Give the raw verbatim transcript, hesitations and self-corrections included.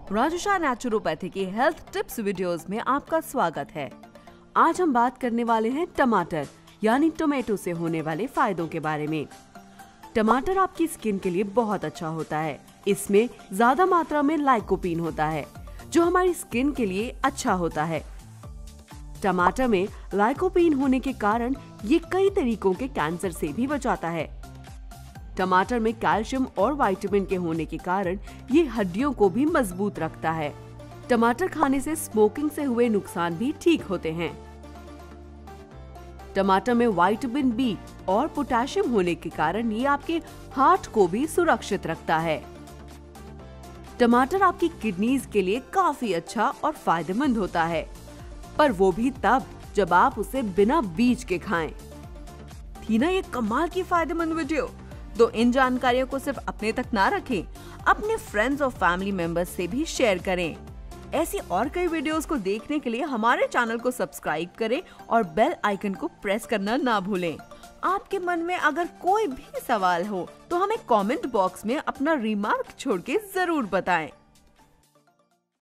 राजुषा naturopathy की health tips videos में आपका स्वागत है। आज हम बात करने वाले हैं टमाटर यानी टोमेटो से होने वाले फायदों के बारे में। टमाटर आपकी स्किन के लिए बहुत अच्छा होता है। इसमें ज्यादा मात्रा में लाइकोपीन होता है जो हमारी स्किन के लिए अच्छा होता है। टमाटर में लाइकोपीन होने के कारण ये कई तरीकों के कैंसर से भी बचाता है। टमाटर में कैल्शियम और विटामिन के होने के कारण ये हड्डियों को भी मजबूत रखता है। टमाटर खाने से स्मोकिंग से हुए नुकसान भी ठीक होते हैं। टमाटर में विटामिन बी और पोटेशियम होने के कारण ये आपके हार्ट को भी सुरक्षित रखता है। टमाटर आपकी किडनीज के लिए काफी अच्छा और फायदेमंद होता है, पर वो भी तब जब आप उसे बिना बीज के खाएं। थी ना ये कमाल की फायदेमंद वीडियो? तो इन जानकारियों को सिर्फ अपने तक ना रखें, अपने फ्रेंड्स और फैमिली मेंबर्स से भी शेयर करें। ऐसी और कई वीडियोस को देखने के लिए हमारे चैनल को सब्सक्राइब करें और बेल आइकन को प्रेस करना ना भूलें। आपके मन में अगर कोई भी सवाल हो तो हमें कमेंट बॉक्स में अपना रिमार्क छोड़ के जरूर बताएं।